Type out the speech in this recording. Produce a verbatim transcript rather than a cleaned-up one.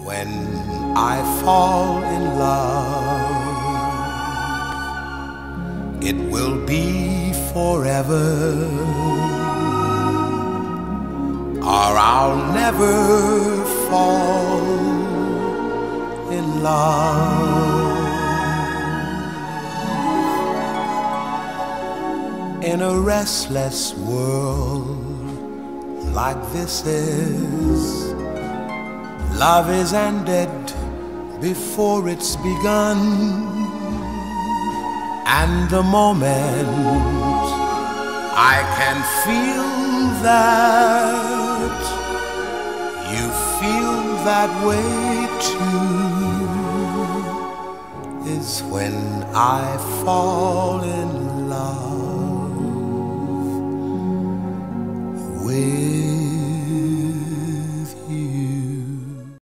When I fall in love, it will be forever, or I'll never fall in love. In a restless world like this is, love is ended before it's begun. And the moment I can feel that you feel that way too is when I fall in love with